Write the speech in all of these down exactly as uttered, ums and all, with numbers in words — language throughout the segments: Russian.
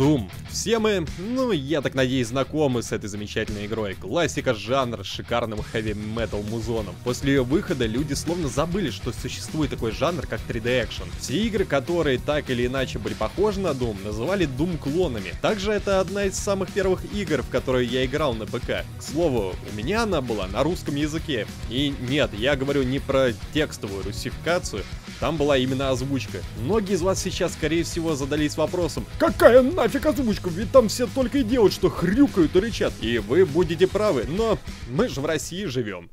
Doom. Все мы, ну я так надеюсь, знакомы с этой замечательной игрой. Классика жанра с шикарным хэви-метал музоном. После ее выхода люди словно забыли, что существует такой жанр, как три дэ экшен. Все игры, которые так или иначе были похожи на Doom, называли Doom клонами. Также это одна из самых первых игр, в которые я играл на ПК. К слову, у меня она была на русском языке. И нет, я говорю не про текстовую русификацию, там была именно озвучка. Многие из вас сейчас, скорее всего, задались вопросом: какая нафиг озвучка? Ведь там все только и делают, что хрюкают и рычат. И вы будете правы, но мы же в России живем.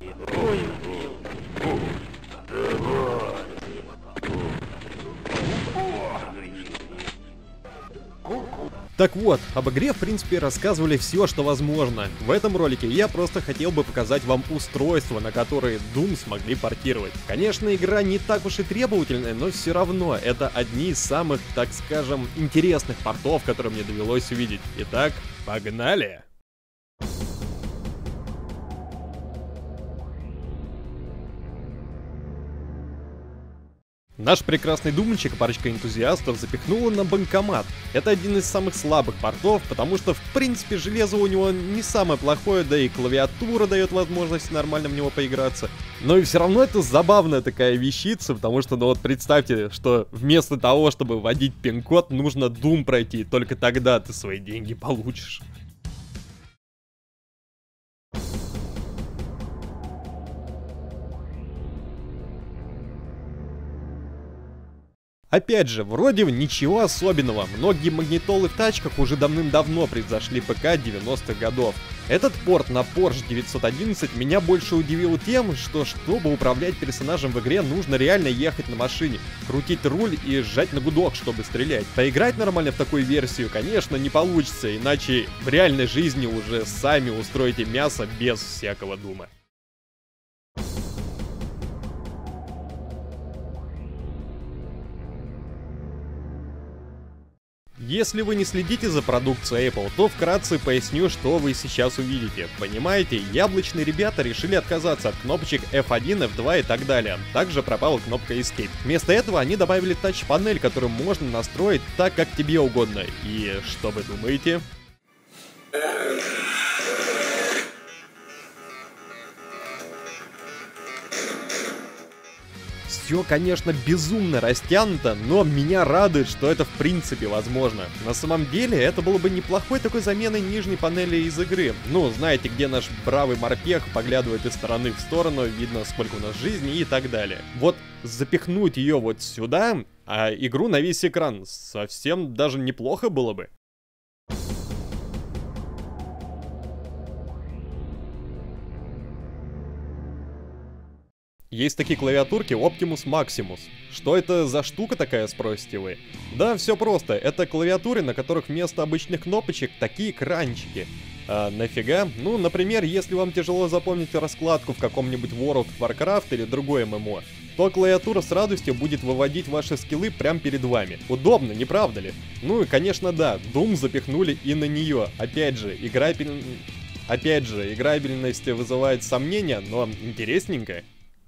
Так вот, об игре, в принципе, рассказывали все, что возможно. В этом ролике я просто хотел бы показать вам устройства, на которые Doom смогли портировать. Конечно, игра не так уж и требовательная, но все равно это одни из самых, так скажем, интересных портов, которые мне довелось увидеть. Итак, погнали! Наш прекрасный думальщик, парочка энтузиастов, запихнула на банкомат. Это один из самых слабых портов, потому что, в принципе, железо у него не самое плохое, да и клавиатура дает возможность нормально в него поиграться. Но и все равно это забавная такая вещица, потому что, ну вот представьте, что вместо того, чтобы вводить пин-код, нужно Doom пройти, и только тогда ты свои деньги получишь. Опять же, вроде ничего особенного, многие магнитолы в тачках уже давным-давно превзошли ПК девяностых годов. Этот порт на Porsche девятьсот одиннадцать меня больше удивил тем, что чтобы управлять персонажем в игре, нужно реально ехать на машине, крутить руль и сжать на гудок, чтобы стрелять. Поиграть нормально в такую версию, конечно, не получится, иначе в реальной жизни уже сами устроите мясо без всякого дума. Если вы не следите за продукцией Apple, то вкратце поясню, что вы сейчас увидите. Понимаете, яблочные ребята решили отказаться от кнопочек эф один, эф два и так далее. Также пропала кнопка Escape. Вместо этого они добавили тач-панель, которую можно настроить так, как тебе угодно. И что вы думаете? Все, конечно, безумно растянуто, но меня радует, что это в принципе возможно. На самом деле, это было бы неплохой такой заменой нижней панели из игры. Ну, знаете, где наш бравый морпех поглядывает из стороны в сторону, видно, сколько у нас жизни и так далее. Вот запихнуть ее вот сюда, а игру на весь экран, совсем даже неплохо было бы. Есть такие клавиатурки Optimus Maximus. Что это за штука такая, спросите вы? Да, все просто. Это клавиатуры, на которых вместо обычных кнопочек такие экранчики. А нафига? Ну, например, если вам тяжело запомнить раскладку в каком-нибудь World of Warcraft или другой эм эм о, то клавиатура с радостью будет выводить ваши скиллы прямо перед вами. Удобно, не правда ли? Ну и, конечно, да, Doom запихнули и на нее. Опять же, играбель... Опять же, играбельность вызывает сомнения, но интересненько.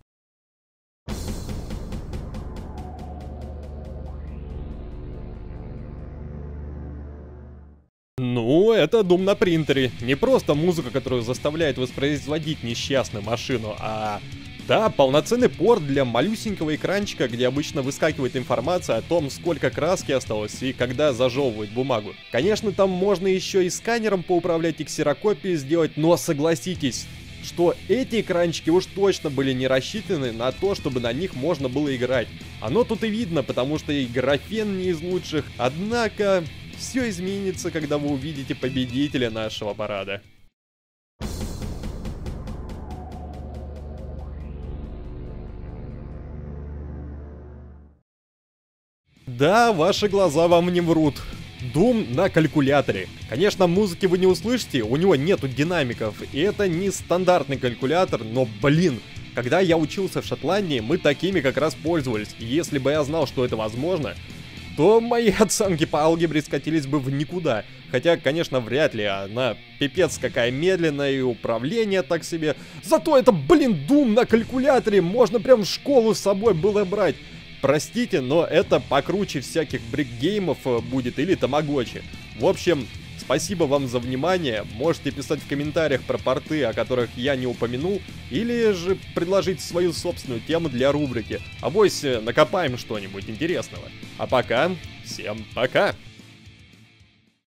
Ну, это Doom на принтере. Не просто музыка, которую заставляет воспроизводить несчастную машину, а... Да, полноценный порт для малюсенького экранчика, где обычно выскакивает информация о том, сколько краски осталось и когда зажевывать бумагу. Конечно, там можно еще и сканером поуправлять и ксерокопии сделать, но согласитесь, что эти экранчики уж точно были не рассчитаны на то, чтобы на них можно было играть. Оно тут и видно, потому что и графен не из лучших, однако... Все изменится, когда вы увидите победителя нашего парада. Да, ваши глаза вам не врут. Doom на калькуляторе. Конечно, музыки вы не услышите, у него нету динамиков, и это не стандартный калькулятор, но, блин, когда я учился в Шотландии, мы такими как раз пользовались, и если бы я знал, что это возможно, то мои оценки по алгебре скатились бы в никуда. Хотя, конечно, вряд ли, она пипец какая медленная и управление так себе. Зато это, блин, Doom на калькуляторе, можно прям в школу с собой было брать. простите, но это покруче всяких брикгеймов будет или тамагочи. В общем, спасибо вам за внимание. Можете писать в комментариях про порты, о которых я не упомянул, или же предложить свою собственную тему для рубрики. Авось накопаем что-нибудь интересного. А пока, всем пока!